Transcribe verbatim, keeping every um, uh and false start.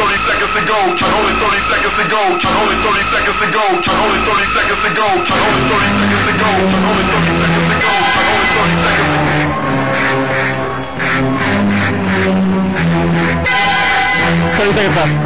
thirty seconds to go. Only thirty seconds to go. Only thirty seconds to go. Only thirty seconds to go. Only thirty seconds to go. Only thirty seconds to go. Only thirty seconds to go. thirty seconds left.